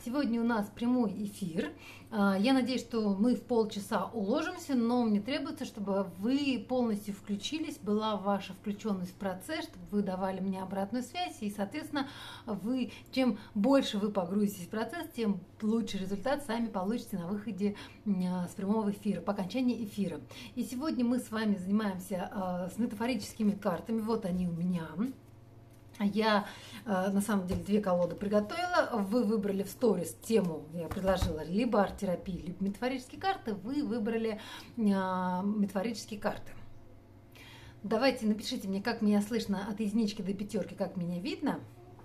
Сегодня у нас прямой эфир. Я надеюсь, что мы в полчаса уложимся, но мне требуется, чтобы вы полностью включились, была ваша включенность в процесс, чтобы вы давали мне обратную связь, и, соответственно, чем больше вы погрузитесь в процесс, тем лучший результат сами получите на выходе с прямого эфира, по окончании эфира. И сегодня мы с вами занимаемся с метафорическими картами. Вот они у меня. Я, на самом деле, 2 колоды приготовила. Вы выбрали в сторис тему, я предложила либо арт-терапии, либо метафорические карты. Вы выбрали метафорические карты. Давайте напишите мне, как меня слышно от единички до 5, как меня видно.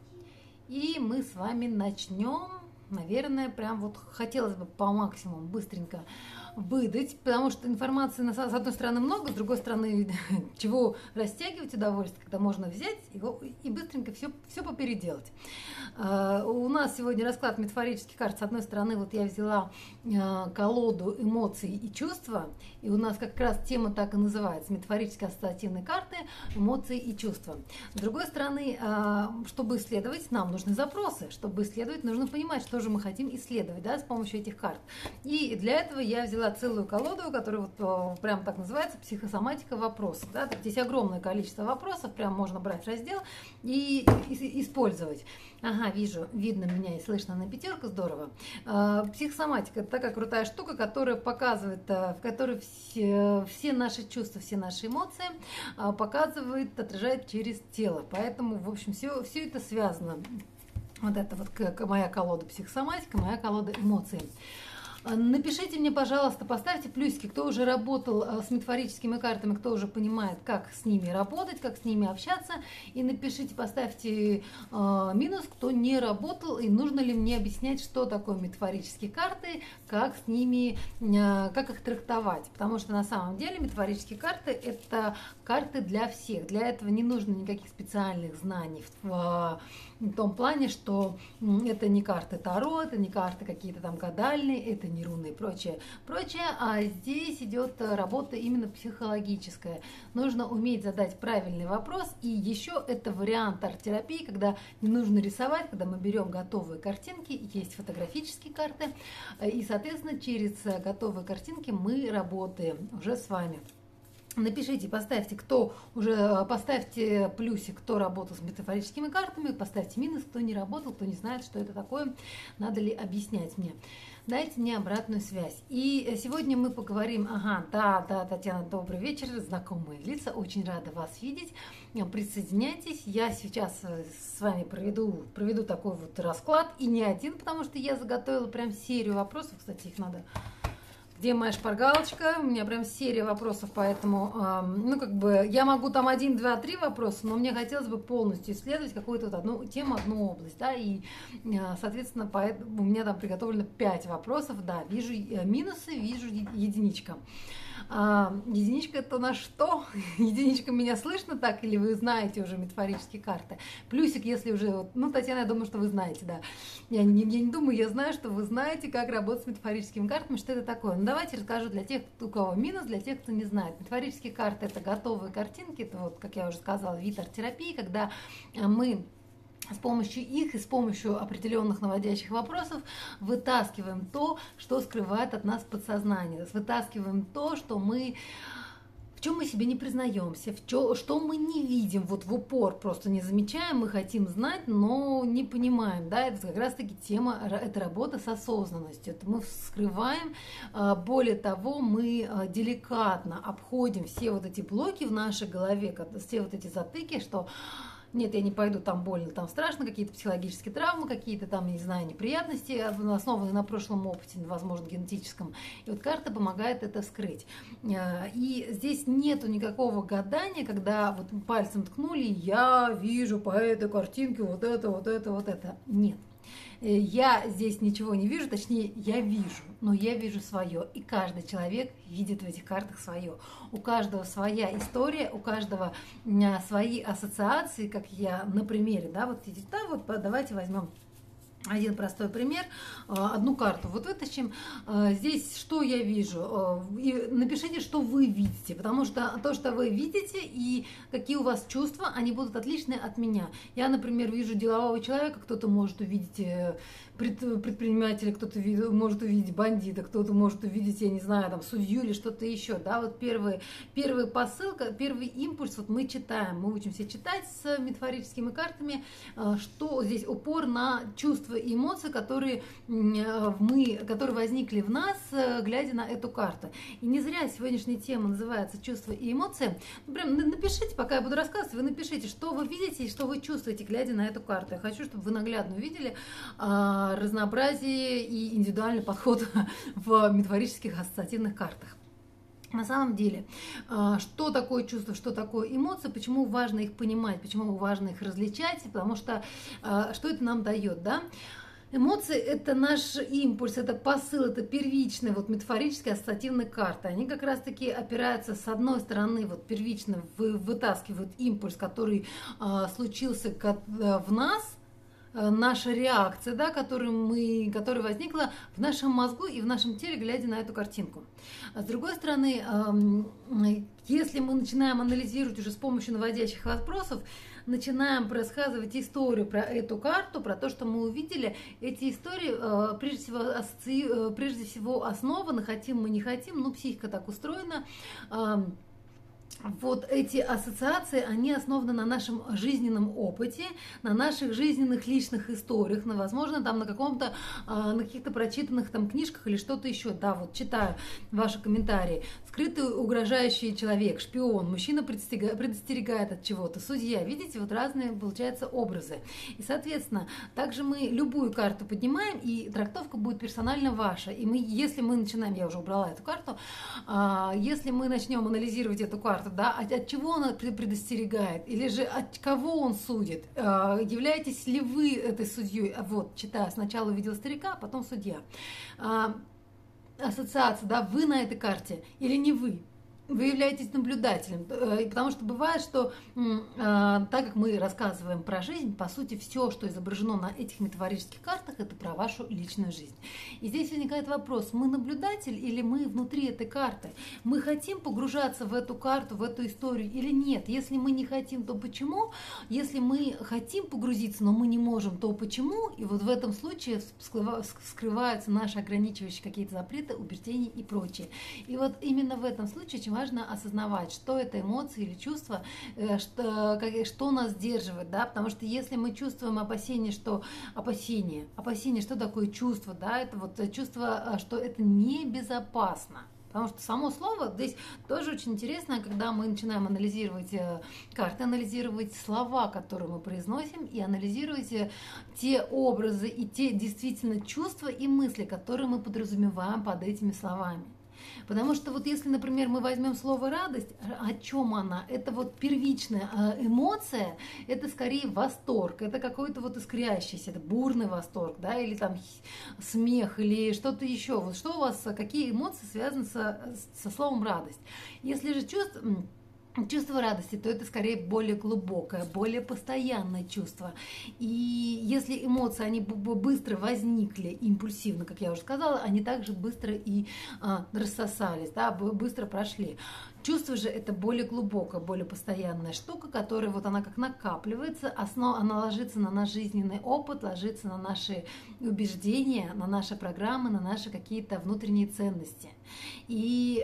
И мы с вами начнем. Наверное, прям вот хотелось бы по максимуму быстренько выдать, потому что информации, с одной стороны, много, с другой стороны, чего растягивать удовольствие, когда можно взять его и быстренько все попеределать. У нас сегодня расклад метафорических карт. С одной стороны, вот я взяла колоду эмоций и чувства, и у нас как раз тема так и называется: метафорические ассоциативные карты, эмоции и чувства. С другой стороны, чтобы исследовать, нам нужны запросы. Чтобы исследовать, нужно понимать, что же мы хотим исследовать, да, с помощью этих карт. И для этого я взяла целую колоду, которая вот прям так называется: психосоматика вопросов. Да? Здесь огромное количество вопросов, прям можно брать раздел и использовать. Ага, видно меня и слышно на 5, здорово. Психосоматика — это такая крутая штука, которая показывает, в которой все наши чувства, все наши эмоции показывает, отражает через тело. Поэтому, в общем, все это связано. Вот это вот моя колода психосоматика, моя колода эмоций. Напишите мне, пожалуйста, поставьте плюсики, кто уже работал с метафорическими картами, кто уже понимает, как с ними работать, как с ними общаться. И напишите, поставьте минус, кто не работал, и нужно ли мне объяснять, что такое метафорические карты, как с ними, как их трактовать. Потому что на самом деле метафорические карты — это карты для всех. Для этого не нужно никаких специальных знаний в том плане, что это не карты Таро, это не карты какие-то там гадальные, это не руны и прочее, а здесь идет работа именно психологическая. Нужно уметь задать правильный вопрос, и еще это вариант арт-терапии, когда не нужно рисовать, когда мы берем готовые картинки, есть фотографические карты, и, соответственно, через готовые картинки мы работаем уже с вами. Напишите, поставьте плюсик, кто работал с метафорическими картами, поставьте минус, кто не работал, кто не знает, что это такое, надо ли объяснять мне. Дайте мне обратную связь. И сегодня мы поговорим. Да, Татьяна, добрый вечер, знакомые лица, очень рада вас видеть. Присоединяйтесь, я сейчас с вами проведу такой вот расклад, и не один, потому что я заготовила прям серию вопросов, кстати, их надо... Где моя шпаргалочка? У меня прям серия вопросов, поэтому, я могу там 1, 2, 3 вопроса, но мне хотелось бы полностью исследовать какую-то вот одну тему, одну область, да, и, соответственно, поэтому у меня там приготовлено 5 вопросов, да, вижу минусы, вижу единичка. Единичка — это на что? Единичка, меня слышно так, или вы знаете уже метафорические карты? Плюсик, если уже, Татьяна, я думаю, что вы знаете, да. Я не думаю, я знаю, что вы знаете, как работать с метафорическими картами, что это такое. Давайте расскажу для тех, у кого минус, для тех, кто не знает. Метафорические карты — это готовые картинки, это вот, как я уже сказала, вид арт-терапии, когда мы с помощью их и с помощью определенных наводящих вопросов вытаскиваем то, что скрывает от нас подсознание. Вытаскиваем то, в чем мы себе не признаемся, что мы не видим, вот в упор просто не замечаем, мы хотим знать, но не понимаем. Да? Это как раз-таки тема, это работа с осознанностью. Это мы вскрываем, более того, мы деликатно обходим все вот эти блоки в нашей голове, все вот эти затыки, что... Нет, я не пойду, там больно, там страшно, какие-то психологические травмы, какие-то там, не знаю, неприятности, основанные на прошлом опыте, возможно, генетическом. И вот карта помогает это вскрыть. И здесь нету никакого гадания, когда вот пальцем ткнули, я вижу по этой картинке вот это. Нет. Я здесь ничего не вижу, точнее, я вижу, но я вижу свое. И каждый человек видит в этих картах свое. У каждого своя история, у каждого свои ассоциации, как я на примере, давайте возьмем один простой пример, одну карту. Вот вытащим. Здесь что я вижу? И напишите, что вы видите, потому что то, что вы видите и какие у вас чувства, они будут отличны от меня. Я, например, вижу делового человека, кто-то может увидеть предпринимателя, кто-то может увидеть бандита, кто-то может увидеть, я не знаю, там, судью или что-то еще. Да? Вот первый посылка, первый импульс, вот мы читаем, мы учимся читать с метафорическими картами, что здесь упор на чувства и эмоции, которые возникли в нас, глядя на эту карту. И не зря сегодняшняя тема называется «Чувства и эмоции». Ну, прям напишите, пока я буду рассказывать, вы напишите, что вы видите и что вы чувствуете, глядя на эту карту. Я хочу, чтобы вы наглядно увидели разнообразие и индивидуальный подход в метафорических ассоциативных картах. На самом деле, что такое чувство, что такое эмоции, почему важно их понимать, почему важно их различать, потому что что это нам дает, да? Эмоции – это наш импульс, это посыл, это первичные вот метафорические ассоциативные карты. Они как раз-таки опираются, с одной стороны, вот первично вытаскивают импульс, который случился в нас, наша реакция, да, которая возникла в нашем мозгу и в нашем теле, глядя на эту картинку. А с другой стороны, если мы начинаем анализировать уже с помощью наводящих вопросов, начинаем рассказывать историю про эту карту, про то, что мы увидели, эти истории прежде всего основаны, хотим мы не хотим, но психика так устроена. Вот эти ассоциации, они основаны на нашем жизненном опыте, на наших жизненных личных историях, возможно, там на каких-то прочитанных там книжках или что-то еще. Да, вот читаю ваши комментарии. Скрытый угрожающий человек, шпион, мужчина предостерегает от чего-то, судья. Видите, вот разные, получаются, образы. И, соответственно, также мы любую карту поднимаем, и трактовка будет персонально ваша. И если мы начинаем, я уже убрала эту карту, если мы начнем анализировать эту карту, да, от чего она предостерегает, или же от кого он судит, являетесь ли вы этой судьей, вот, читаю, сначала увидел старика, а потом судья, ассоциация, да, вы на этой карте или не вы являетесь наблюдателем, потому что бывает, что так как мы рассказываем про жизнь, по сути, все, что изображено на этих метафорических картах, это про вашу личную жизнь. И здесь возникает вопрос, мы наблюдатель или мы внутри этой карты? Мы хотим погружаться в эту карту, в эту историю или нет? Если мы не хотим, то почему? Если мы хотим погрузиться, но мы не можем, то почему? И вот в этом случае скрываются наши ограничивающие какие-то запреты, убеждения и прочее. И вот именно в этом случае очень важно осознавать, что это эмоции или чувства, что нас сдерживает, да, потому что если мы чувствуем опасение, что такое чувство, да, это вот чувство, что это небезопасно. Потому что само слово здесь тоже очень интересно, когда мы начинаем анализировать карты, анализировать слова, которые мы произносим, и анализировать те образы и те действительно чувства и мысли, которые мы подразумеваем под этими словами. Потому что вот если, например, мы возьмем слово «радость», о чем она? Это вот первичная эмоция, это скорее восторг, это какой-то вот искрящийся, это бурный восторг, да, или там смех, или что-то еще. Вот что у вас, какие эмоции связаны со словом «радость»? Если же чувство радости, то это скорее более глубокое, более постоянное чувство. И если эмоции, они быстро возникли, импульсивно, как я уже сказала, они также быстро и рассосались, да, быстро прошли. Чувство же это более глубокая, более постоянная штука, которая вот она как накапливается, она ложится на наш жизненный опыт, ложится на наши убеждения, на наши программы, на наши какие-то внутренние ценности. И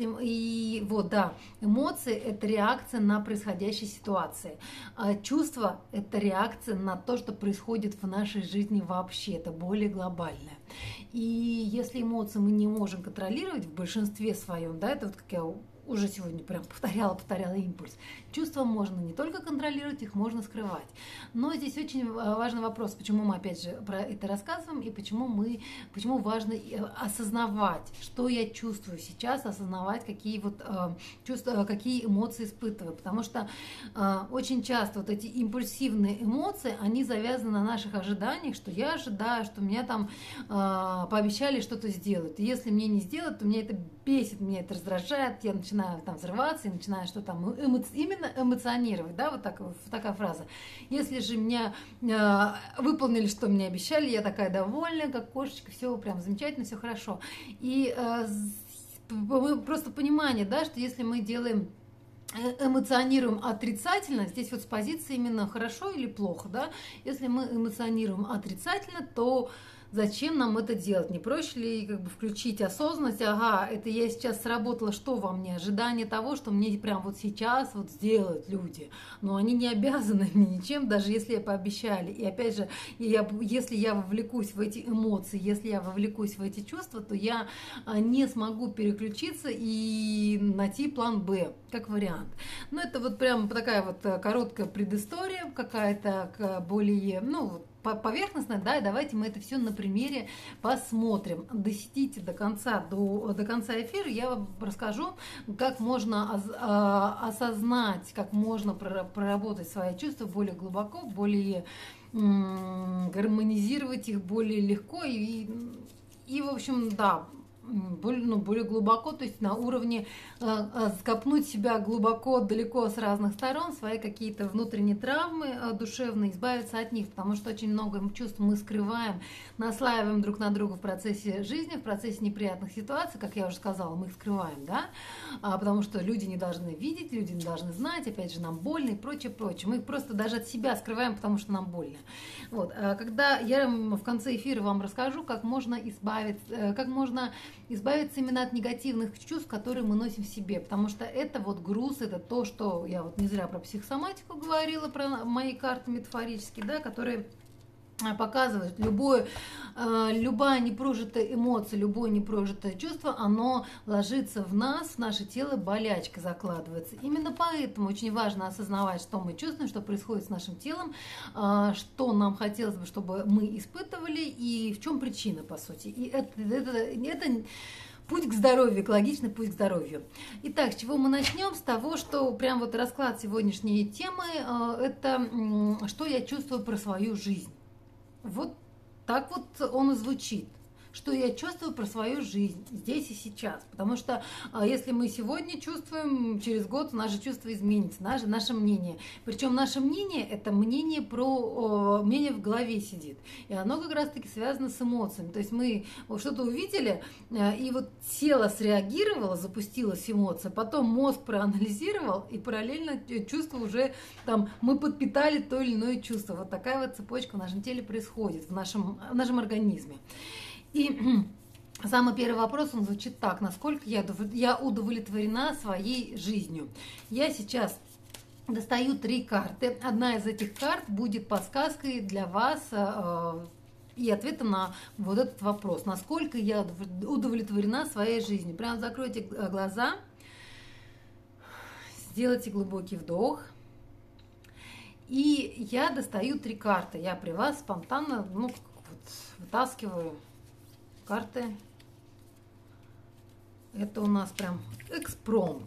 эмоции это реакция на происходящие ситуации. Чувство это реакция на то, что происходит в нашей жизни вообще, это более глобальное. И если эмоции мы не можем контролировать в большинстве своем, да, это вот как я уже сегодня прям повторяла импульс. Чувства можно не только контролировать, их можно скрывать. Но здесь очень важный вопрос, почему мы опять же про это рассказываем и почему важно осознавать, что я чувствую сейчас, осознавать, какие вот чувства, какие эмоции испытываю. Потому что очень часто вот эти импульсивные эмоции, они завязаны на наших ожиданиях, что я ожидаю, что меня там пообещали что-то сделать. И если мне не сделать, то меня это бесит, меня это раздражает, я начинаю начинаю там взрываться и начинаю что там именно эмоционировать, да, вот такая фраза. Если же меня выполнили, что мне обещали, я такая довольная, как кошечка, все прям замечательно, все хорошо. И просто понимание, да, что если мы эмоционируем отрицательно, здесь вот с позиции именно хорошо или плохо, да, если мы эмоционируем отрицательно, то зачем нам это делать? Не проще ли как бы включить осознанность? Ага, это я сейчас сработала, что во мне? Ожидание того, что мне прям вот сейчас вот сделают люди. Но они не обязаны мне ничем, даже если пообещали. И опять же, если я вовлекусь в эти эмоции, если я вовлекусь в эти чувства, то я не смогу переключиться и найти план «Б», как вариант. Но это вот прям такая вот короткая предыстория, какая-то более, ну, поверхностно, да, и давайте мы это все на примере посмотрим. Досидите до конца эфира, я вам расскажу, как можно осознать, как можно проработать свои чувства более глубоко, более гармонизировать их более легко и в общем, да, более глубоко, то есть на уровне скопнуть себя глубоко, далеко с разных сторон, свои какие-то внутренние травмы душевные, избавиться от них, потому что очень много чувств мы скрываем, наслаиваем друг на друга в процессе жизни, в процессе неприятных ситуаций, как я уже сказала, мы их скрываем, да, потому что люди не должны видеть, люди не должны знать, опять же, нам больно и прочее, прочее. Мы их просто даже от себя скрываем, потому что нам больно. Вот. Когда я в конце эфира вам расскажу, как можно избавиться именно от негативных чувств, которые мы носим в себе, потому что это вот груз, это то, что я вот не зря про психосоматику говорила, про мои карты метафорические, да, которые показывают, любая непрожитая эмоция, любое непрожитое чувство, оно ложится в нас, в наше тело, болячка закладывается. Именно поэтому очень важно осознавать, что мы чувствуем, что происходит с нашим телом, что нам хотелось бы, чтобы мы испытывали и в чем причина, по сути. И это путь к здоровью, экологичный путь к здоровью. Итак, с чего мы начнем? С того, что прям вот расклад сегодняшней темы, это что я чувствую про свою жизнь. Вот так вот он и звучит. Что я чувствую про свою жизнь здесь и сейчас. Потому что если мы сегодня чувствуем, через год наше чувство изменится, наше мнение. Причем наше мнение – это мнение мнение в голове сидит. И оно как раз-таки связано с эмоциями. То есть мы что-то увидели, и вот тело среагировало, запустилась эмоция, потом мозг проанализировал, и параллельно чувство уже там мы подпитали то или иное чувство. Вот такая вот цепочка в нашем теле происходит, в нашем организме. И самый первый вопрос, он звучит так: насколько я удовлетворена своей жизнью? Я сейчас достаю 3 карты. Одна из этих карт будет подсказкой для вас и ответом на вот этот вопрос. Насколько я удовлетворена своей жизнью? Прям закройте глаза, сделайте глубокий вдох. И я достаю 3 карты. Я при вас спонтанно вытаскиваю карты. Это у нас прям экспромт.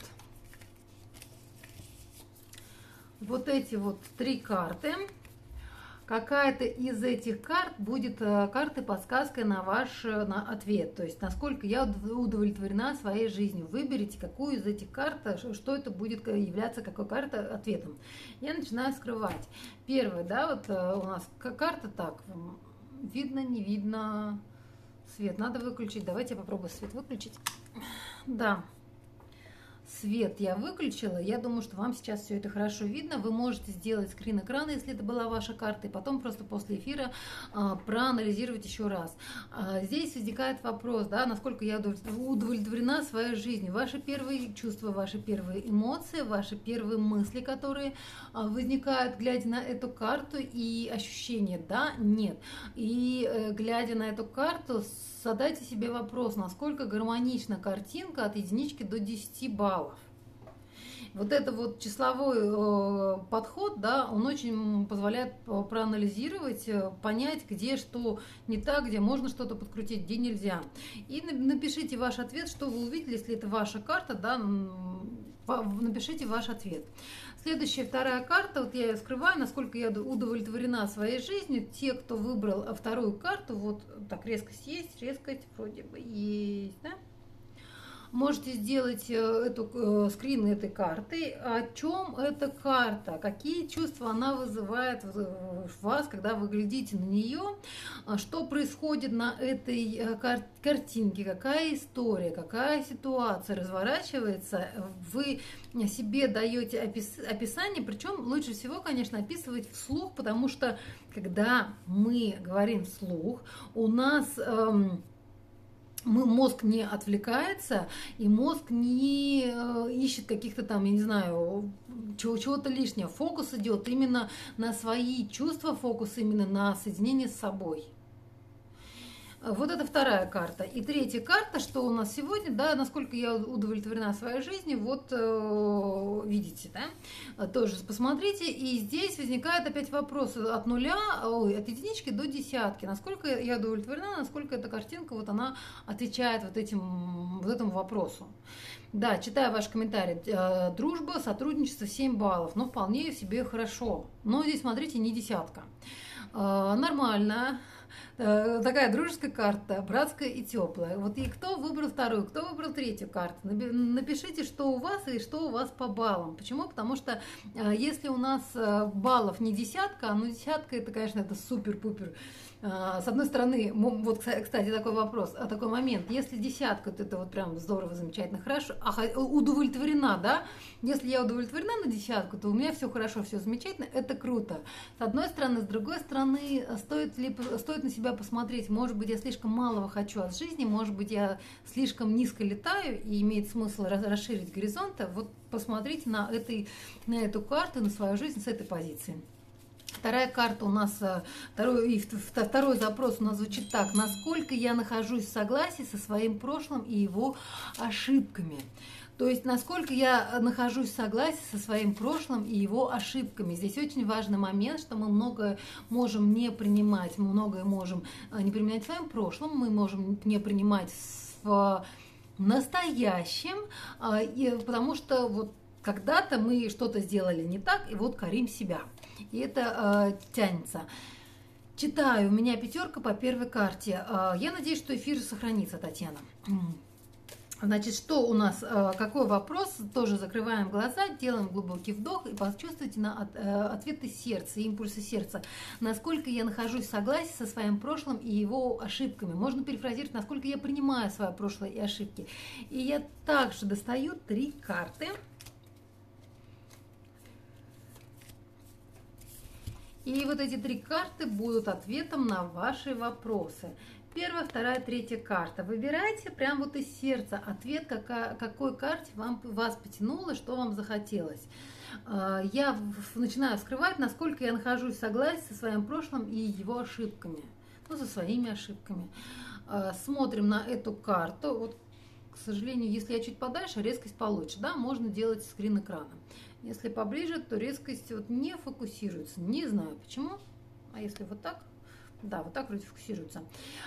Вот эти вот 3 карты. Какая-то из этих карт будет картой подсказкой на ваш ответ. То есть, насколько я удовлетворена своей жизнью. Выберите, какую из этих карт, что это будет являться, какой картой ответом. Я начинаю скрывать. Первая, да, вот у нас карта так. Видно, не видно. Свет надо выключить. Давайте я попробую свет выключить. Да. Свет я выключила. Я думаю, что вам сейчас все это хорошо видно. Вы можете сделать скрин экрана, если это была ваша карта, и потом просто после эфира проанализировать еще раз. Здесь возникает вопрос, да, насколько я удовлетворена своей жизнью. Ваши первые чувства, ваши первые эмоции, ваши первые мысли, которые возникают, глядя на эту карту, и ощущения, да, нет. И глядя на эту карту, задайте себе вопрос, насколько гармонична картинка от единички до 10 баллов. Вот это вот числовой подход, да, он очень позволяет проанализировать, понять, где что не так, где можно что-то подкрутить, где нельзя. И напишите ваш ответ, что вы увидели, если это ваша карта, да, напишите ваш ответ. Следующая, вторая карта, вот я ее скрываю, насколько я удовлетворена своей жизнью. Те, кто выбрал вторую карту, вот так, резкость есть, резкость вроде бы есть, да? Можете сделать скрин этой карты. О чем эта карта? Какие чувства она вызывает в вас, когда вы глядите на нее? Что происходит на этой картинке? Какая история, какая ситуация разворачивается? Вы себе даете описание, причем лучше всего, конечно, описывать вслух, потому что когда мы говорим вслух, у нас мозг не отвлекается, и мозг не ищет каких-то там, я не знаю, чего-то лишнего. Фокус идет именно на свои чувства, фокус именно на соединение с собой. Вот это вторая карта. И третья карта, что у нас сегодня, да, насколько я удовлетворена своей жизнью, вот видите, да, тоже посмотрите. И здесь возникает опять вопрос от от единички до десятки. Насколько я удовлетворена, насколько эта картинка, вот она отвечает вот этому вопросу. Да, читаю ваш комментарий. Дружба, сотрудничество 7 баллов. Ну, вполне себе хорошо. Но здесь, смотрите, не десятка. Нормально. Такая дружеская карта, братская и теплая. Вот и кто выбрал вторую, кто выбрал третью карту? Напишите, что у вас и что у вас по баллам. Почему? Потому что если у нас баллов не десятка, ну десятка это, конечно, это супер-пупер. С одной стороны, вот, кстати, такой вопрос, такой момент. Если десятка, то это вот прям здорово, замечательно, хорошо. Удовлетворена, да? Если я удовлетворена на десятку, то у меня все хорошо, все замечательно, это круто. С одной стороны, с другой стороны, стоит на себя посмотреть. Может быть, я слишком малого хочу от жизни, может быть, я слишком низко летаю, и имеет смысл расширить горизонты. Вот посмотрите на эту карту, на свою жизнь с этой позиции. Вторая карта у нас, второй запрос у нас звучит так. Насколько я нахожусь в согласии со своим прошлым и его ошибками? То есть, насколько я нахожусь в согласии со своим прошлым и его ошибками. Здесь очень важный момент, что мы многое можем не принимать, мы многое можем не применять в своем прошлом, мы можем не принимать в настоящем, потому что вот когда-то мы что-то сделали не так, и вот корим себя. И это тянется. Читаю, у меня 5 по первой карте. Я надеюсь, что эфир сохранится, Татьяна. Значит, что у нас, какой вопрос? Тоже закрываем глаза, делаем глубокий вдох и почувствуйте на ответы сердца, импульсы сердца. Насколько я нахожусь в согласии со своим прошлым и его ошибками. Можно перефразировать, насколько я принимаю свое прошлое и ошибки. И я также достаю 3 карты. И вот эти 3 карты будут ответом на ваши вопросы. Первая, вторая, третья карта. Выбирайте прям вот из сердца ответ, какой карте вас потянуло, что вам захотелось. Я начинаю вскрывать, насколько я нахожусь в согласии со своим прошлым и его ошибками. Ну, со своими ошибками. Смотрим на эту карту. Вот, к сожалению, если я чуть подальше, резкость получше. Да, можно делать скрин экрана. Если поближе, то резкость вот не фокусируется. Не знаю почему. А если вот так? Да, вот так вроде фокусируется.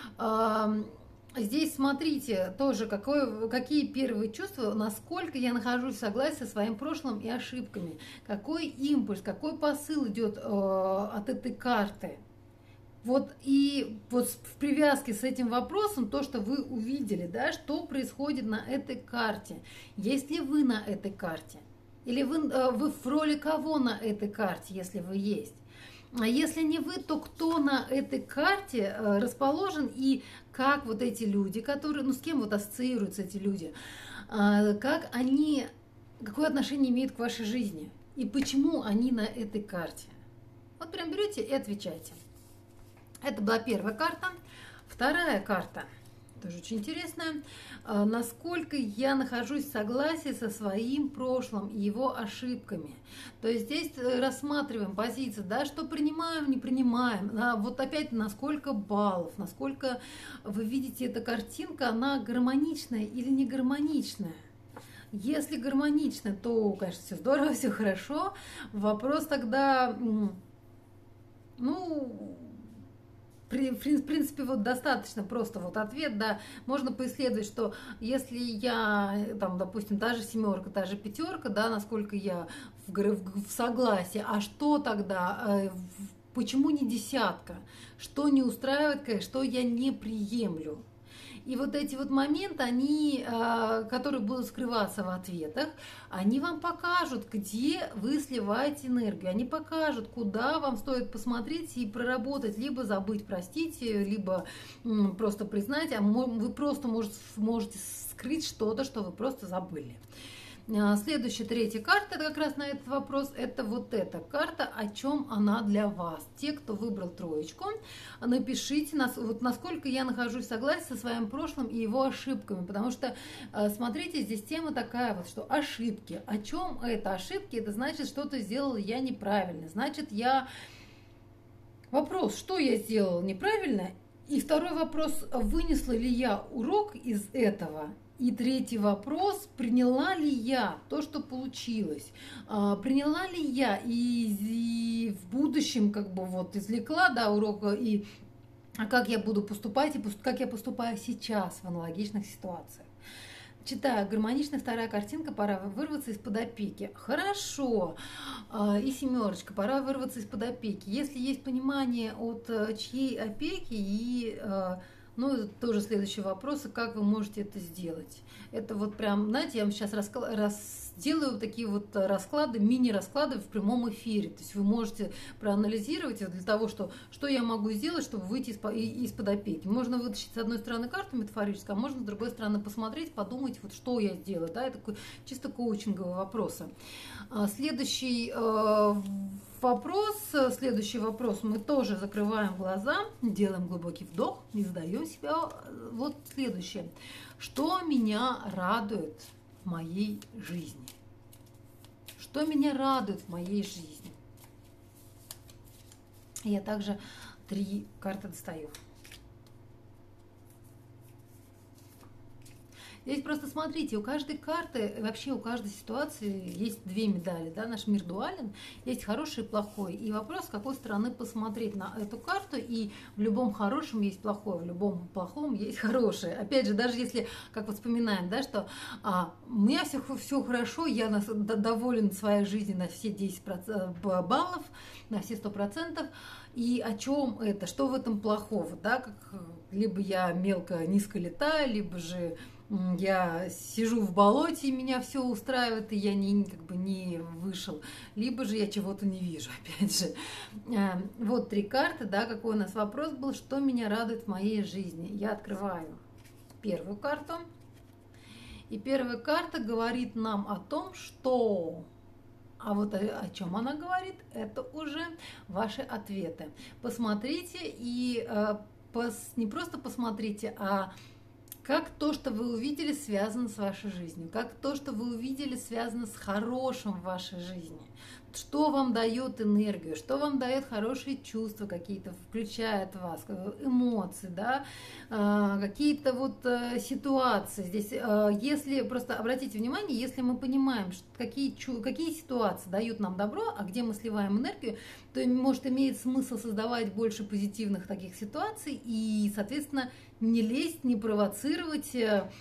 Здесь смотрите тоже, какие первые чувства, насколько я нахожусь в согласии со своим прошлым и ошибками. Какой импульс, какой посыл идет от этой карты. Вот и вот в привязке с этим вопросом, то, что вы увидели, да, что происходит на этой карте. Есть ли вы на этой карте? Или вы в роли кого на этой карте, если вы есть? А если не вы, то кто на этой карте расположен и как вот эти люди, которые, ну с кем вот ассоциируются эти люди, какое отношение имеют к вашей жизни и почему они на этой карте? Вот прям берете и отвечайте. Это была первая карта. Вторая карта. Тоже очень интересно. Насколько я нахожусь в согласии со своим прошлым и его ошибками. То есть здесь рассматриваем позиции, да, что принимаем, не принимаем. Вот опять насколько баллов, насколько вы видите, эта картинка, она гармоничная или не гармоничная. Если гармонично, то, конечно, все здорово, все хорошо. Вопрос тогда, ну... В принципе, вот достаточно просто вот ответ, да, можно поисследовать, что если я, там, допустим, та же 7, та же 5, да, насколько я в согласии, а что тогда, почему не 10, что не устраивает, что я не приемлю. И вот эти вот моменты, они, которые будут скрываться в ответах, они вам покажут, где вы сливаете энергию. Они покажут, куда вам стоит посмотреть и проработать, либо забыть, простите, либо просто признать, а вы просто можете скрыть что-то, что вы просто забыли. Следующая, третья карта, это как раз на этот вопрос, это вот эта карта, о чем она для вас. Те, кто выбрал троечку, напишите, вот насколько я нахожусь в согласии со своим прошлым и его ошибками, потому что, смотрите, здесь тема такая вот, что ошибки. О чем это ошибки? Это значит, что-то сделала я неправильно, значит, Вопрос, что я сделала неправильно? И второй вопрос, вынесла ли я урок из этого? И третий вопрос, приняла ли я то, что получилось? Приняла ли я и в будущем как бы вот извлекла, да, урока, и как я буду поступать, и как я поступаю сейчас в аналогичных ситуациях? Читаю, гармоничная вторая картинка, пора вырваться из-под опеки. Хорошо. И семерочка, пора вырваться из-под опеки. Если есть понимание от чьей опеки и... Ну, это тоже следующий вопрос, как вы можете это сделать. Это вот прям, знаете, я вам сейчас делаю такие вот расклады, мини-расклады в прямом эфире. То есть вы можете проанализировать для того, что я могу сделать, чтобы выйти из-под опеки. Можно вытащить с одной стороны карту метафорическую, а можно с другой стороны посмотреть, подумать, вот что я сделаю. Да, это такой чисто коучинговый вопрос. Следующий вопрос, мы тоже закрываем глаза, делаем глубокий вдох и задаем себе вот следующее. Что меня радует в моей жизни? Что меня радует в моей жизни? Я также 3 карты достаю. Здесь просто смотрите, у каждой карты, вообще у каждой ситуации есть 2 медали, да, наш мир дуален, есть хороший и плохой. И вопрос, с какой стороны посмотреть на эту карту, и в любом хорошем есть плохое, в любом плохом есть хорошее. Опять же, даже если, как вот вспоминаем, да, что у меня все хорошо, я доволен своей жизнью на все 10% баллов, на все 100%, и о чем это, что в этом плохого, да, либо я мелко низко летаю, либо же я сижу в болоте, и меня все устраивает, и я не вышел. Либо же я чего-то не вижу, опять же. Вот 3 карты, да, какой у нас вопрос был, что меня радует в моей жизни. Я открываю первую карту. И первая карта говорит нам о том, что... А вот о чем она говорит, это уже ваши ответы. Посмотрите и не просто посмотрите, а как то, что вы увидели, связано с вашей жизнью, как то, что вы увидели, связано с хорошим в вашей жизни, что вам дает энергию, что вам дает хорошие чувства какие-то, включает вас, эмоции, да, какие-то вот ситуации. Здесь, если просто обратите внимание, если мы понимаем, что какие ситуации дают нам добро, а где мы сливаем энергию, то, может, имеет смысл создавать больше позитивных таких ситуаций и, соответственно, не лезть, не провоцировать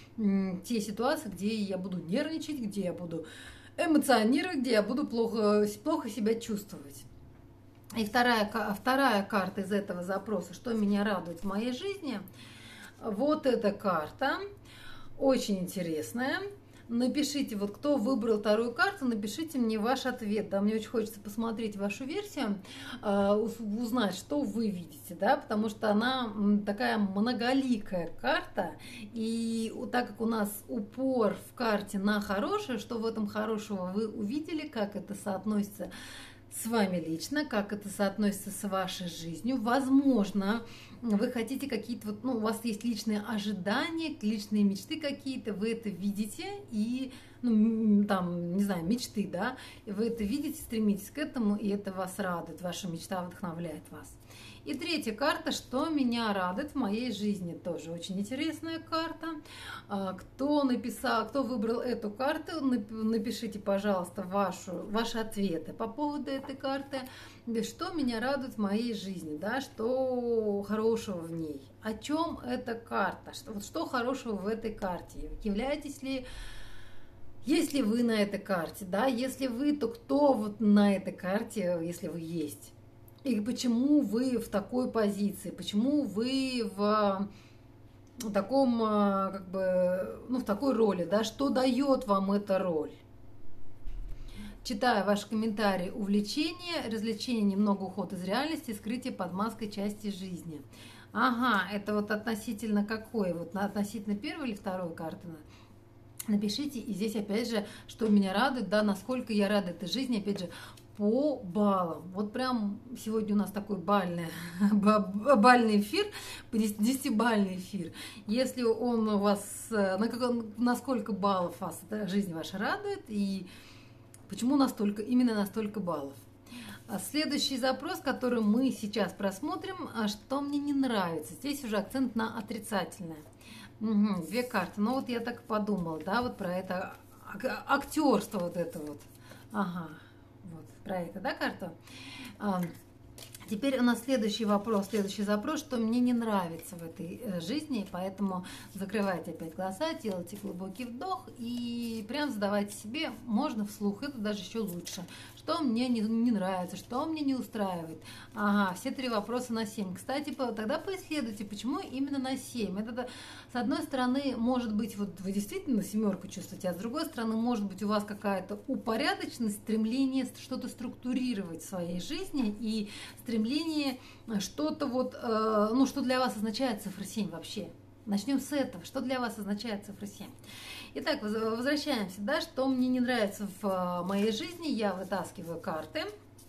те ситуации, где я буду нервничать, где я буду эмоционировать, где я буду плохо себя чувствовать. И вторая карта из этого запроса, что меня радует в моей жизни, вот эта карта, очень интересная. Напишите, вот кто выбрал вторую карту, напишите мне ваш ответ. Да, мне очень хочется посмотреть вашу версию, узнать, что вы видите, да, потому что она такая многоликая карта, и так как у нас упор в карте на хорошее, что в этом хорошего вы увидели, как это соотносится с вами лично, как это соотносится с вашей жизнью. Возможно, вы хотите какие-то, вот, у вас есть личные ожидания, личные мечты какие-то, вы это видите и, там, не знаю, мечты, да, и вы это видите, стремитесь к этому, и это вас радует, ваша мечта вдохновляет вас. И третья карта, что меня радует в моей жизни, тоже очень интересная карта. Кто выбрал эту карту, напишите, пожалуйста, ваши ответы по поводу этой карты. Что меня радует в моей жизни, да, что хорошего в ней, о чем эта карта, что хорошего в этой карте, являетесь ли... Если вы на этой карте, да, если вы, то кто вот на этой карте, если вы есть? И почему вы в такой позиции, почему вы в таком, как бы, ну, в такой роли, да, что дает вам эта роль. Читаю ваши комментарии. Увлечение, развлечение, немного уход из реальности, скрытие под маской части жизни. Ага, это вот относительно какой? Вот относительно первой или второй карты? Напишите. И здесь опять же, что меня радует, да, насколько я рада этой жизни, опять же, по баллам. Вот прям сегодня у нас такой бальный бальный эфир, 10-бальный эфир. Если он у вас, на сколько баллов вас жизнь ваша радует, и почему настолько, именно на столько баллов. Следующий запрос, который мы сейчас просмотрим, что мне не нравится. Здесь уже акцент на отрицательное. Угу, две карты. Ну вот я так подумала, да, вот про это актерство вот это вот. Ага, вот про это, да, карта? Теперь у нас следующий запрос, что мне не нравится в этой жизни, поэтому закрывайте опять глаза, делайте глубокий вдох и прям задавайте себе, можно вслух, это даже еще лучше, что мне не нравится, что мне не устраивает. Ага, все 3 вопроса на 7. Кстати, тогда поисследуйте, почему именно на 7. Это, с одной стороны, может быть, вот вы действительно 7 чувствуете, а с другой стороны, может быть, у вас какая-то упорядоченность, стремление что-то структурировать в своей жизни и стремление что-то вот, ну, что для вас означает цифра 7 вообще. Начнем с этого. Что для вас означает цифра 7? Итак, возвращаемся, да, что мне не нравится в моей жизни. Я вытаскиваю карты.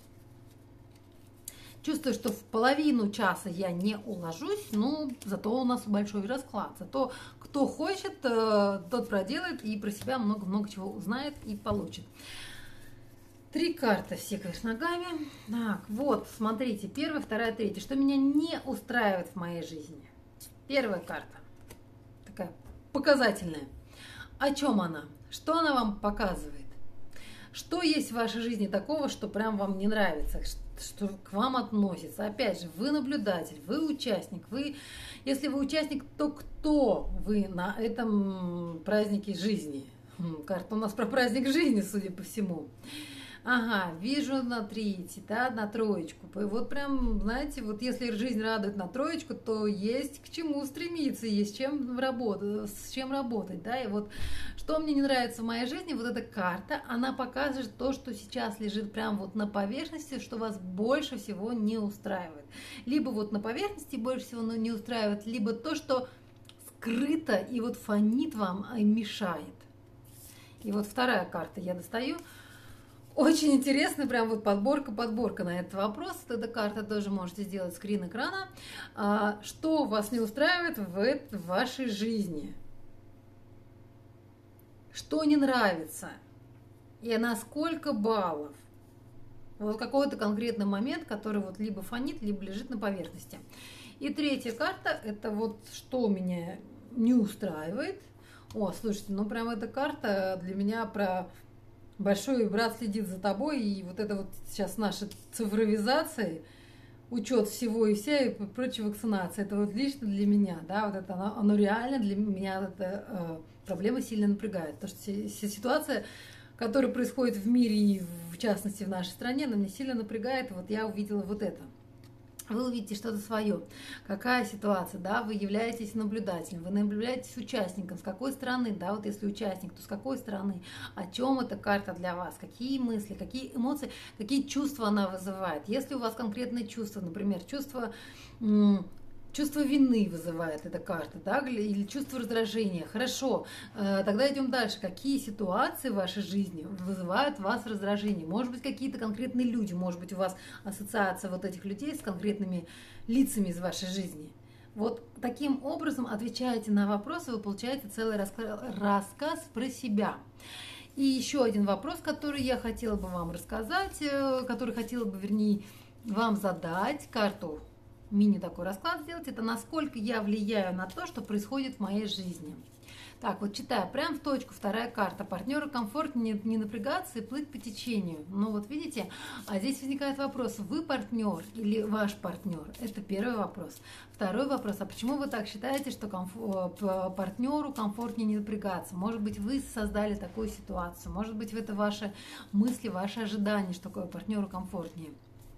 Чувствую, что в половину часа я не уложусь, но зато у нас большой расклад. Зато кто хочет, тот проделает и про себя много-много чего узнает и получит. 3 карты все кверх ногами. Так, вот, смотрите, 1, 2, 3. Что меня не устраивает в моей жизни? Первая карта. Такая показательная. О чем она? Что она вам показывает? Что есть в вашей жизни такого, что прям вам не нравится, что к вам относится? Опять же, вы наблюдатель, вы участник. Если вы участник, то кто вы на этом празднике жизни? Карта у нас про праздник жизни, судя по всему. Ага, вижу на 3, да, на 3. Вот прям, знаете, вот если жизнь радует на 3, то есть к чему стремиться, есть с чем работать, да, и вот что мне не нравится в моей жизни, вот эта карта, она показывает то, что сейчас лежит прям вот на поверхности, что вас больше всего не устраивает. Либо вот на поверхности больше всего не устраивает, либо то, что скрыто и вот фонит вам и мешает. И вот вторая карта я достаю. Очень интересно, прям вот подборка на этот вопрос. Эта карта тоже можете сделать скрин экрана. Что вас не устраивает в вашей жизни? Что не нравится? И на сколько баллов? Вот какой-то конкретный момент, который вот либо фонит, либо лежит на поверхности. И 3 карта, это вот что меня не устраивает. О, слушайте, ну прям эта карта для меня про... Большой брат следит за тобой, и вот это вот сейчас наша цифровизация, учет всего и вся, и прочая вакцинация, это вот лично для меня, да, вот это оно реально для меня, эта проблема сильно напрягает. Потому что ситуация, которая происходит в мире и в частности в нашей стране, она меня сильно напрягает, и вот я увидела вот это. Вы увидите что-то свое. Какая ситуация, да, вы являетесь наблюдателем, вы наблюдаетесь участником, с какой стороны, да, вот если участник, то с какой стороны, о чем эта карта для вас, какие мысли, какие эмоции, какие чувства она вызывает. Если у вас конкретные чувства, например, чувство вины вызывает эта карта, да, или чувство раздражения. Хорошо, тогда идем дальше. Какие ситуации в вашей жизни вызывают у вас раздражение? Может быть, какие-то конкретные люди, может быть, у вас ассоциация вот этих людей с конкретными лицами из вашей жизни. Вот таким образом отвечаете на вопросы, вы получаете целый рассказ про себя. И еще один вопрос, который я хотела бы вам рассказать, который хотела бы, вернее, вам задать, карту мини такой расклад сделать, это насколько я влияю на то, что происходит в моей жизни. Так, вот читаю, прям в точку, 2 карта. Партнеру комфортнее не напрягаться и плыть по течению. Ну вот видите, а здесь возникает вопрос, вы партнер или ваш партнер? Это первый вопрос. Второй вопрос, а почему вы так считаете, что партнеру комфортнее не напрягаться? Может быть, вы создали такую ситуацию, может быть, это ваши мысли, ваши ожидания, что такое партнеру комфортнее.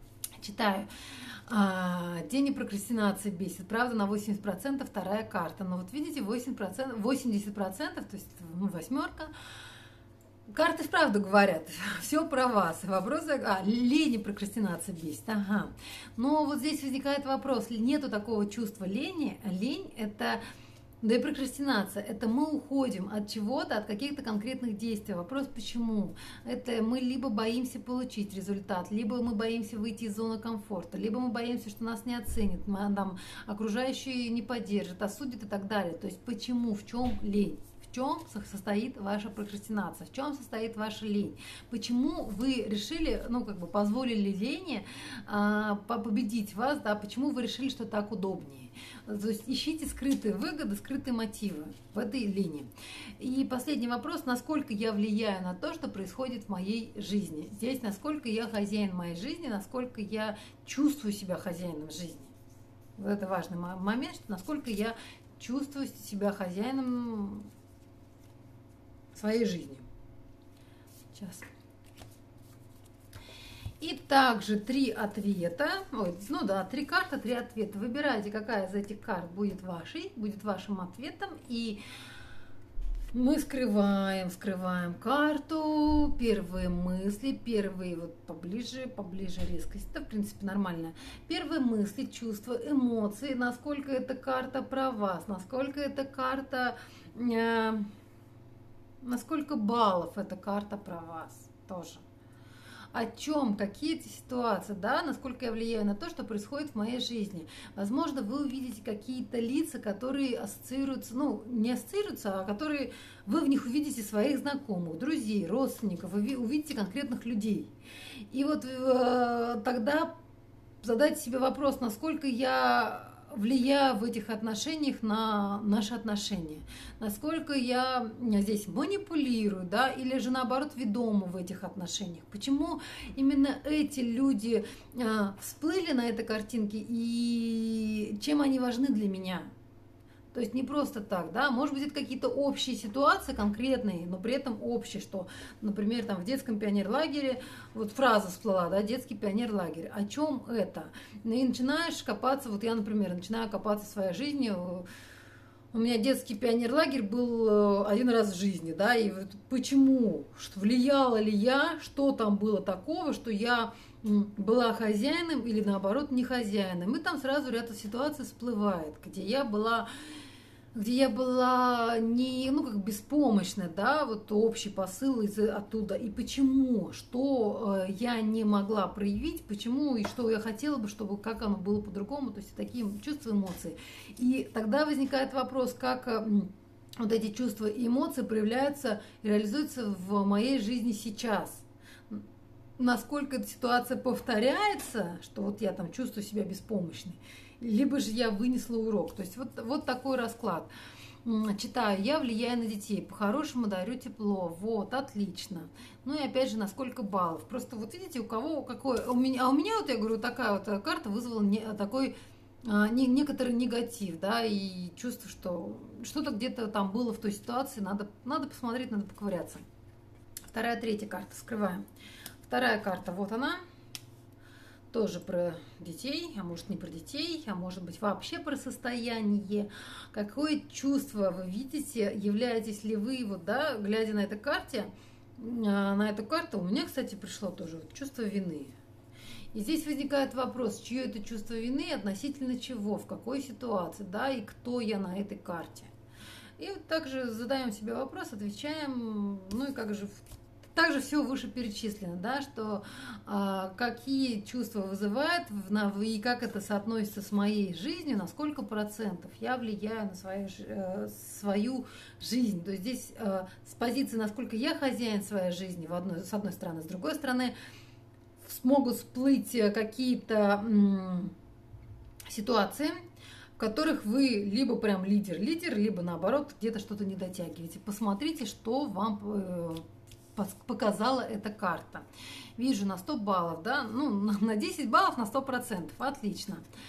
Читаю. День и прокрастинация бесит. Правда, на 80% вторая карта. Но вот видите, 80%, то есть восьмерка. Карты вправду говорят, все про вас. Вопрос, лень и прокрастинация бесит. Ага. Но вот здесь возникает вопрос, нету такого чувства лени. Лень – это, да и прокрастинация – это мы уходим от чего-то, от каких-то конкретных действий. Вопрос, почему? Это мы либо боимся получить результат, либо мы боимся выйти из зоны комфорта, либо мы боимся, что нас не оценят, там, окружающие не поддержат, осудят и так далее. То есть почему, в чем лень? В чем состоит ваша прокрастинация, в чем состоит ваша лень, почему вы решили, позволили лени победить вас, да, почему вы решили, что так удобнее. То есть ищите скрытые выгоды, скрытые мотивы в этой лени. И последний вопрос, насколько я влияю на то, что происходит в моей жизни. Здесь насколько я хозяин моей жизни, насколько я чувствую себя хозяином жизни. Вот это важный момент, что насколько я чувствую себя хозяином своей жизни. Сейчас. И также 3 ответа. 3 карты, 3 ответа. Выбирайте, какая из этих карт будет вашим ответом. И мы скрываем карту. Первые мысли, поближе резкость. Это, в принципе, нормально. Первые мысли, чувства, эмоции. Насколько эта карта про вас, насколько эта карта... Насколько баллов эта карта про вас тоже? О чем, какие эти ситуации, да, насколько я влияю на то, что происходит в моей жизни. Возможно, вы увидите какие-то лица, которые ассоциируются, не ассоциируются, а которые вы в них увидите своих знакомых, друзей, родственников, вы увидите конкретных людей. И вот тогда задайте себе вопрос, насколько я влияю в этих отношениях на наши отношения, насколько я здесь манипулирую, да, или же наоборот ведома в этих отношениях. Почему именно эти люди всплыли на этой картинке и чем они важны для меня? То есть не просто так, да, может быть, это какие-то общие ситуации конкретные, но при этом общие, что, например, там в детском пионерлагере, вот фраза всплыла, да, детский пионерлагерь, о чем это? И начинаешь копаться, вот я, например, начинаю копаться в своей жизни, у меня детский пионерлагерь был один раз в жизни, да, и вот почему, что влияла ли я, что там было такого, что я была хозяином или наоборот не хозяином. И там сразу ряд ситуаций всплывает, где я была не, беспомощная, да, вот общий посыл оттуда. И почему, что я не могла проявить, почему и что я хотела бы, чтобы как оно было по-другому, то есть такие чувства, эмоции. И тогда возникает вопрос, как вот эти чувства и эмоции проявляются и реализуются в моей жизни сейчас. Насколько эта ситуация повторяется, что вот я там чувствую себя беспомощной, либо же я вынесла урок. То есть вот такой расклад. Читаю, я влияю на детей, по-хорошему дарю тепло, вот, отлично. Ну и опять же, на сколько баллов. Просто вот видите, у кого какой... у меня вот, я говорю, такая вот карта вызвала такой некоторый негатив, да, и чувство, что что-то где-то там было в той ситуации, надо посмотреть, надо поковыряться. Вторая, третья карта, скрываем. Вторая карта, вот она, тоже про детей, а может не про детей, а может быть вообще про состояние. Какое чувство вы видите, являетесь ли вы, вот, да, глядя на эту карту, у меня, кстати, пришло тоже вот чувство вины. И здесь возникает вопрос, чье это чувство вины, относительно чего, в какой ситуации, да, и кто я на этой карте. И вот также задаем себе вопрос, отвечаем, также все вышеперечислено, да, что какие чувства вызывает и как это соотносится с моей жизнью, на сколько процентов я влияю на свою жизнь. То есть здесь с позиции, насколько я хозяин своей жизни, с одной стороны, с другой стороны, смогут всплыть какие-то ситуации, в которых вы либо прям лидер, либо наоборот где-то что-то не дотягиваете. Посмотрите, что вам показала эта карта. Вижу на 100 баллов, да, на 10 баллов на 100%, отлично.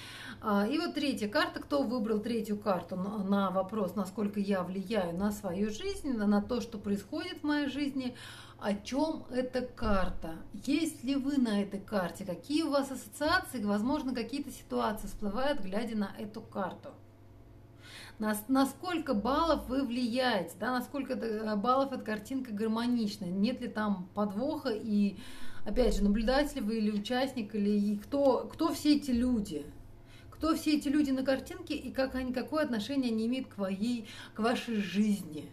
И вот третья карта. Кто выбрал третью карту на вопрос, насколько я влияю на свою жизнь, на то, что происходит в моей жизни, о чем эта карта? Есть ли вы на этой карте? Какие у вас ассоциации? Возможно, какие-то ситуации всплывают, глядя на эту карту. На сколько баллов вы влияете, да, насколько баллов эта картинка гармонична, нет ли там подвоха, и, опять же, наблюдатель вы или участник, или кто все эти люди? Кто все эти люди на картинке и какое отношение они имеют к вашей жизни?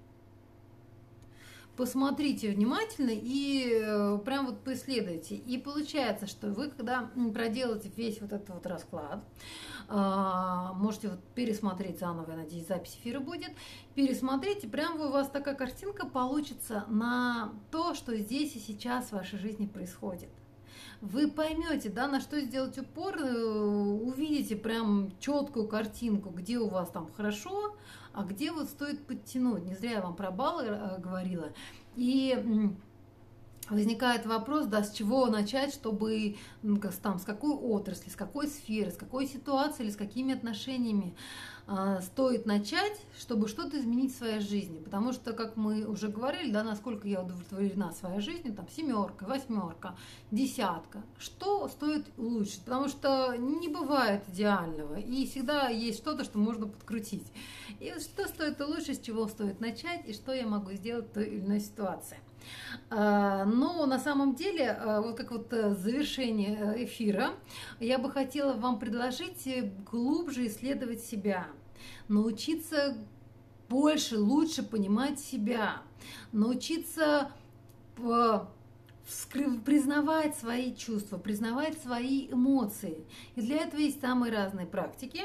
Посмотрите внимательно и прям вот поисследуйте. И получается, что вы, когда проделаете весь вот этот вот расклад, можете вот пересмотреть заново, я надеюсь, запись эфира будет, пересмотрите, прям у вас такая картинка получится на то, что здесь и сейчас в вашей жизни происходит. Вы поймете, да, на что сделать упор, увидите прям четкую картинку, где у вас там хорошо, а где вот стоит подтянуть. Не зря я вам про баллы говорила. И возникает вопрос, да, с чего начать, чтобы там, с какой отрасли, с какой сферы, с какой ситуации или с какими отношениями стоит начать, чтобы что-то изменить в своей жизни. Потому что, как мы уже говорили, да, насколько я удовлетворена своей жизнью, там 7, 8, 10. Что стоит улучшить? Потому что не бывает идеального, и всегда есть что-то, что можно подкрутить. И что стоит улучшить, с чего стоит начать, и что я могу сделать в той или иной ситуации. Но на самом деле, вот как вот завершение эфира, я бы хотела вам предложить глубже исследовать себя, научиться больше, лучше понимать себя, научиться признавать свои чувства, признавать свои эмоции. И для этого есть самые разные практики.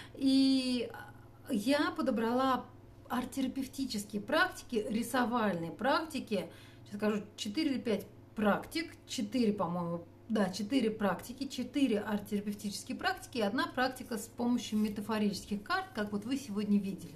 И я подобрала арт-терапевтические практики, рисовальные практики, сейчас скажу, 4 или 5 практик, 4, по-моему, да, 4 практики, 4 арт-терапевтические практики и 1 практика с помощью метафорических карт, как вот вы сегодня видели,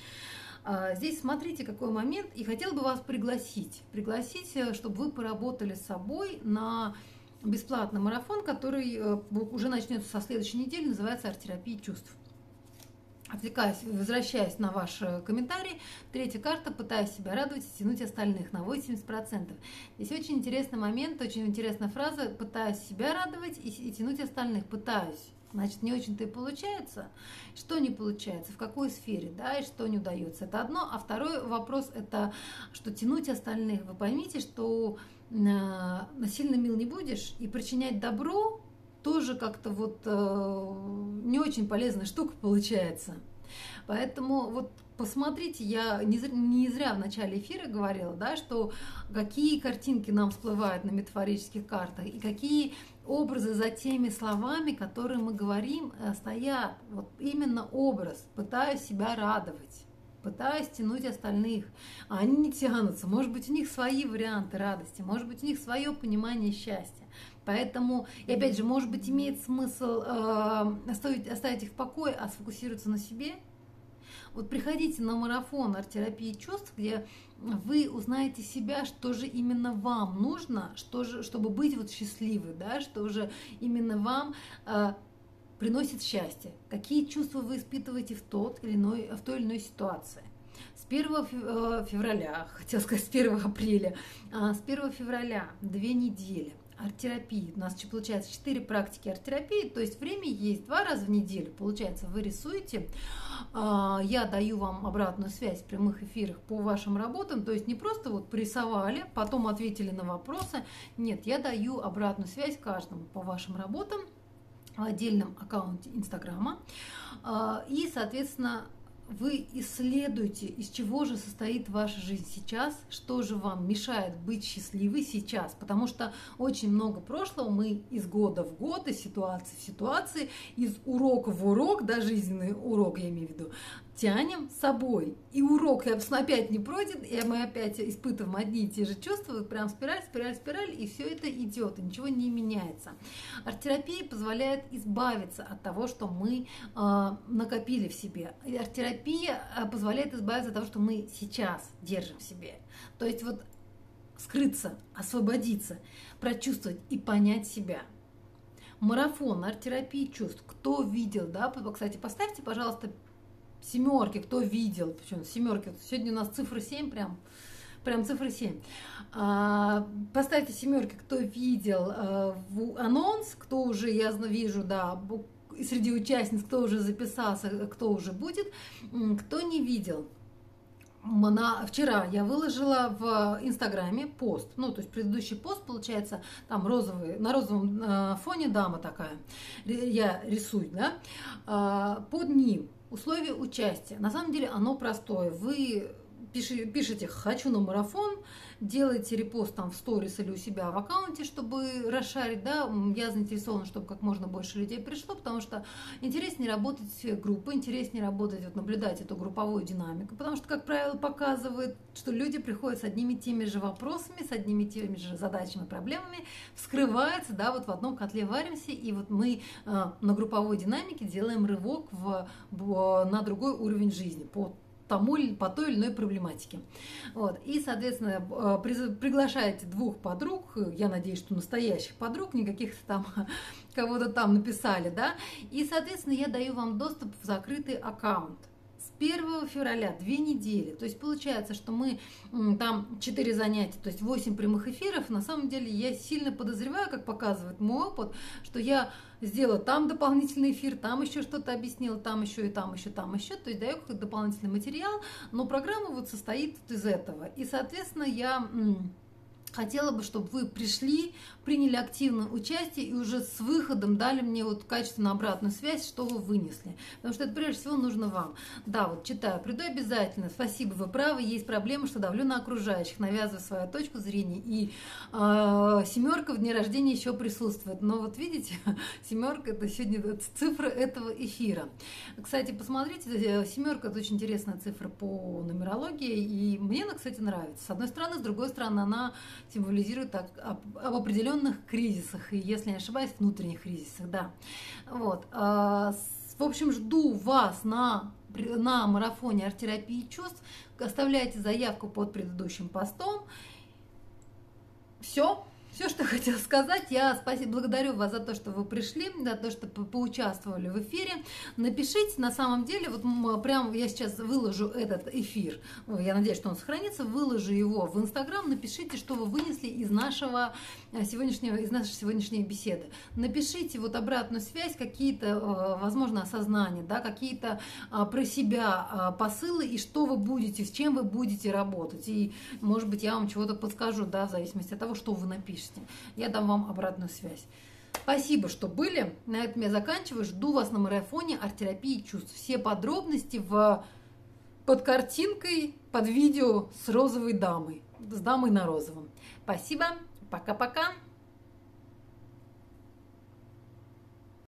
да. Здесь смотрите, какой момент, и хотела бы вас пригласить, чтобы вы поработали с собой на бесплатный марафон, который уже начнется со следующей недели, называется «Арт-терапия чувств». Отвлекаясь, возвращаясь на ваш комментарий, третья карта «Пытаюсь себя радовать и тянуть остальных» на 80%. Здесь очень интересный момент, очень интересная фраза «пытаюсь себя радовать и тянуть остальных». Пытаюсь. Значит, не очень-то и получается. Что не получается, в какой сфере, да, и что не удается. Это одно. А второй вопрос – это что тянуть остальных. Вы поймите, что насильно мил не будешь, и причинять добро тоже как-то вот не очень полезная штука получается. Поэтому вот посмотрите, я не зря в начале эфира говорила, да, что какие картинки нам всплывают на метафорических картах и какие образы за теми словами, которые мы говорим, стоят. Вот именно образ «пытаюсь себя радовать». Пытаюсь тянуть остальных, а они не тянутся. Может быть, у них свои варианты радости, может быть, у них свое понимание счастья. Поэтому, и опять же, может быть, имеет смысл оставить их в покое, а сфокусироваться на себе. Вот приходите на марафон арт-терапии чувств, где вы узнаете себя, что же именно вам нужно, чтобы быть вот счастливой, да, что же именно вам приносит счастье, какие чувства вы испытываете в той или иной ситуации. С 1 февраля, хотела сказать с 1 апреля, с 1 февраля 2 недели арт-терапии. У нас получается 4 практики арт-терапии, то есть время есть 2 раза в неделю. Получается, вы рисуете, я даю вам обратную связь в прямых эфирах по вашим работам, то есть не просто вот порисовали, потом ответили на вопросы. Нет, я даю обратную связь каждому по вашим работам в отдельном аккаунте Инстаграма. И, соответственно, вы исследуете, из чего же состоит ваша жизнь сейчас, что же вам мешает быть счастливой сейчас, потому что очень много прошлого мы из года в год, из ситуации в ситуации, из урока в урок, да, жизненный урок я имею в виду, тянем с собой. И урок опять не пройден, и мы опять испытываем одни и те же чувства, прям спираль, и все это идет, и ничего не меняется. Арт-терапия позволяет избавиться от того, что мы накопили в себе. Арт-терапия позволяет избавиться от того, что мы сейчас держим в себе. То есть вот скрыться, освободиться, прочувствовать и понять себя. марафон арт-терапии чувств. Кто видел, да, кстати, поставьте, пожалуйста, семерки, кто видел. Причем семерки. Сегодня у нас цифра 7, прям цифра 7. Поставьте семерки, кто видел анонс, кто уже, я вижу, да, среди участниц, кто уже записался, кто уже будет, кто не видел. Вчера я выложила в Инстаграме пост, ну, то есть предыдущий пост, получается, там на розовом фоне дама такая, я рисую, да, под ним условия участия. На самом деле оно простое. Вы пишите «хочу на марафон», делайте репост там в сторис или у себя в аккаунте, чтобы расшарить, да, я заинтересована, чтобы как можно больше людей пришло, потому что интереснее работать группой, интереснее работать, вот, наблюдать эту групповую динамику, потому что, как правило, показывает, что люди приходят с одними и теми же вопросами, с одними и теми же задачами, проблемами, вскрывается, да, вот в одном котле варимся, и вот мы на групповой динамике делаем рывок на другой уровень жизни, по той или иной проблематике. Вот. И, соответственно, приглашаете двух подруг, я надеюсь, что настоящих подруг, не каких-то там кого-то там написали, да, и, соответственно, я даю вам доступ в закрытый аккаунт. С 1 февраля 2 недели, то есть получается, что мы там 4 занятия, то есть 8 прямых эфиров. На самом деле я сильно подозреваю, как показывает мой опыт, что я сделала там дополнительный эфир, там еще что-то объяснила, там еще и там еще, там еще, то есть даю какой-то дополнительный материал, но программа вот состоит из этого. И, соответственно, я хотела бы, чтобы вы пришли, приняли активное участие и уже с выходом дали мне вот качественную обратную связь, что вы вынесли. Потому что это прежде всего нужно вам. Да, вот читаю, приду обязательно. Спасибо, вы правы, есть проблема, что давлю на окружающих, навязываю свою точку зрения. И семерка в дне рождения еще присутствует. Но вот видите, семерка это сегодня цифра этого эфира. Кстати, посмотрите, семерка это очень интересная цифра по нумерологии. И мне она, кстати, нравится. С одной стороны, с другой стороны, она символизирует об определенных кризисах, и, если не ошибаюсь, внутренних кризисах, да. Вот. В общем, жду вас на марафоне арт-терапии чувств. Оставляйте заявку под предыдущим постом. Все, что хотела сказать. Я благодарю вас за то, что вы пришли, за то, что поучаствовали в эфире. Напишите, на самом деле, вот прям я сейчас выложу этот эфир, я надеюсь, что он сохранится, выложу его в Инстаграм, напишите, что вы вынесли из нашей сегодняшней беседы. Напишите вот обратную связь, какие-то, возможно, осознания, да, какие-то про себя посылы, и что вы будете, с чем вы будете работать. И, может быть, я вам чего-то подскажу, да, в зависимости от того, что вы напишете. Я дам вам обратную связь. Спасибо, что были. На этом я заканчиваю. Жду вас на марафоне арт-терапии чувств. Все подробности под картинкой, под видео с розовой дамой. С дамой на розовом. Спасибо. Пока-пока.